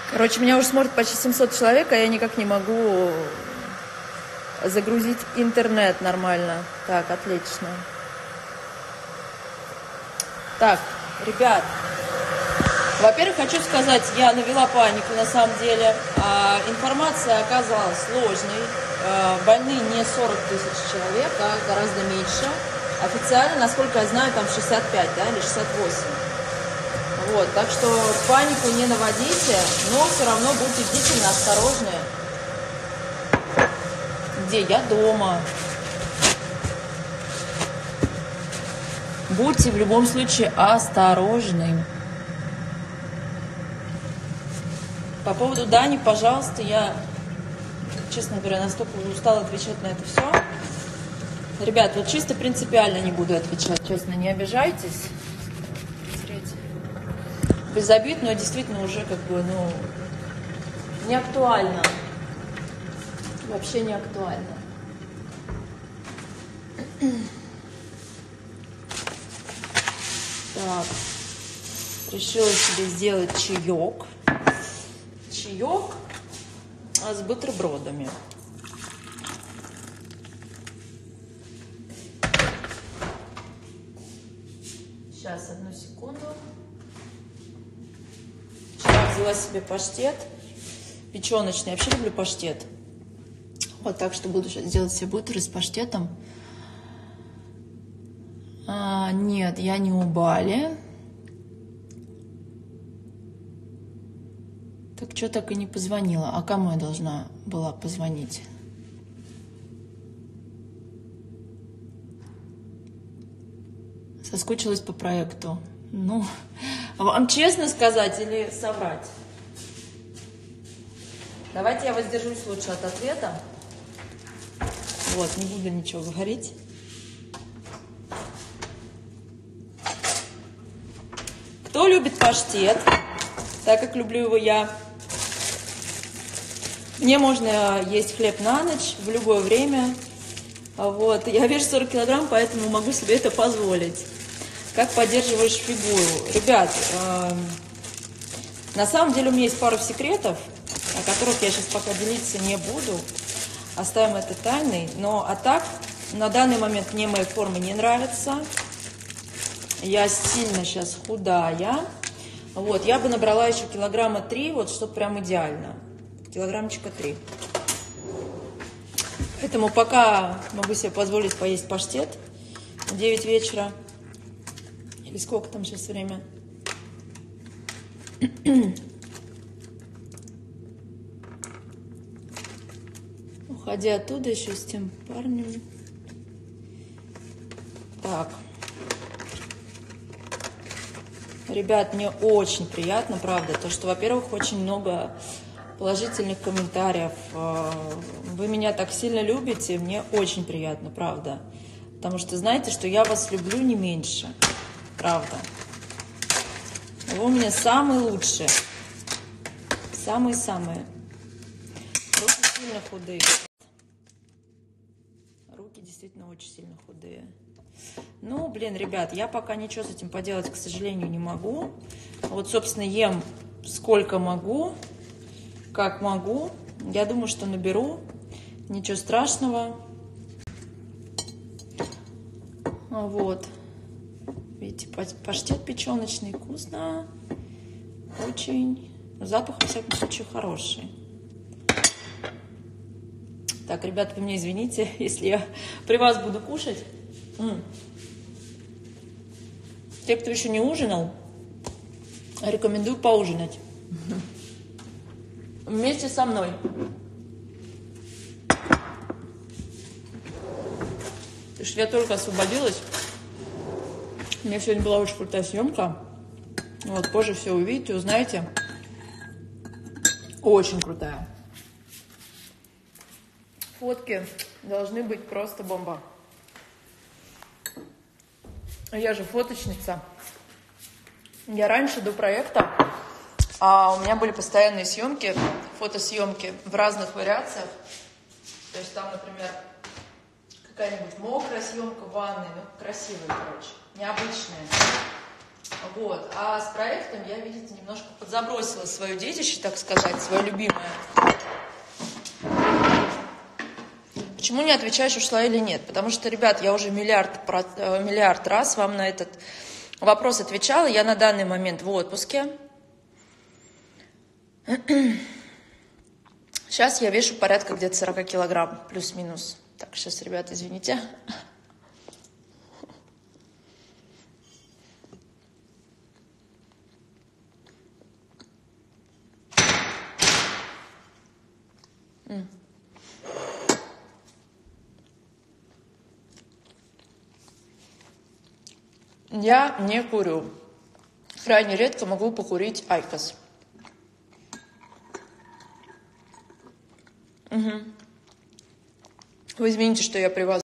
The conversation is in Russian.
Короче, меня уже смотрит почти 700 человек, а я никак не могу загрузить интернет нормально. Так, отлично. Так, ребят, во-первых, хочу сказать, я навела панику на самом деле. Информация оказалась сложной. Больные не 40 тысяч человек, а гораздо меньше. Официально, насколько я знаю, там 65, да, или 68. Вот, так что панику не наводите, но все равно будьте бдительны, осторожны. Где? Я дома. Будьте в любом случае осторожны. По поводу Дани, пожалуйста, я, честно говоря, настолько устала отвечать на это все. Ребят, вот чисто принципиально не буду отвечать, честно, не обижайтесь. Без обид, но действительно уже как бы, ну, не актуально. Вообще не актуально. Так, решила себе сделать чаек. Чаек с бутербродами. Сейчас, одну секунду. Вчера взяла себе паштет печеночный. Я вообще люблю паштет. Вот так что буду сейчас делать себе бутеры с паштетом. Нет, я не у Бали. Так что так и не позвонила? А кому я должна была позвонить? Соскучилась по проекту. Ну, вам честно сказать или соврать? Давайте я воздержусь лучше от ответа. Вот, не буду ничего говорить. Кто любит паштет, так как люблю его я? Мне можно есть хлеб на ночь в любое время. Вот. Я вешу 40 килограмм, поэтому могу себе это позволить. Как поддерживаешь фигуру? Ребят, на самом деле у меня есть пару секретов, о которых я сейчас пока делиться не буду. Оставим это тайной. Но а так, на данный момент мне мои формы не нравятся. Я сильно сейчас худая. Вот, я бы набрала еще килограмма 3, вот, чтобы прям идеально. Килограммчика 3. Поэтому пока могу себе позволить поесть паштет в 9 вечера. Или сколько там сейчас время? Уходя оттуда еще с тем парнем. Так. Ребят, мне очень приятно, правда, то, что, во-первых, очень много положительных комментариев. Вы меня так сильно любите, мне очень приятно, правда. Потому что знаете, что я вас люблю не меньше. Правда. Вы у меня самые лучшие. Самые-самые. Руки сильно худые. Руки действительно очень сильно худые. Ну, блин, ребят, я пока ничего с этим поделать, к сожалению, не могу. Вот, собственно, ем сколько могу, как могу. Я думаю, что наберу. Ничего страшного. Вот. Видите, паштет печеночный, вкусно. Очень. Запах, во всяком случае, хороший. Так, ребята, вы меня извините, если я при вас буду кушать. Те, кто еще не ужинал, рекомендую поужинать. Вместе со мной. Потому что я только освободилась. У меня сегодня была очень крутая съемка. Вот, позже все увидите, узнаете. Очень крутая. Фотки должны быть просто бомба. Я же фоточница. Я раньше, до проекта, у меня были постоянные съемки, фотосъемки в разных вариациях. То есть там, например, какая-нибудь мокрая съемка в ванной, ну, красивая, короче, необычная. Вот. А с проектом я, видите, немножко подзабросила свое детище, так сказать, свое любимое. Почему не отвечаешь, ушла или нет? Потому что, ребят, я уже миллиард раз вам на этот вопрос отвечала. Я на данный момент в отпуске. Сейчас я вешу порядка где-то 40 килограмм, плюс-минус. Так, сейчас, ребят, извините. Я не курю. Крайне редко могу покурить айкос. Вы извините, что я при вас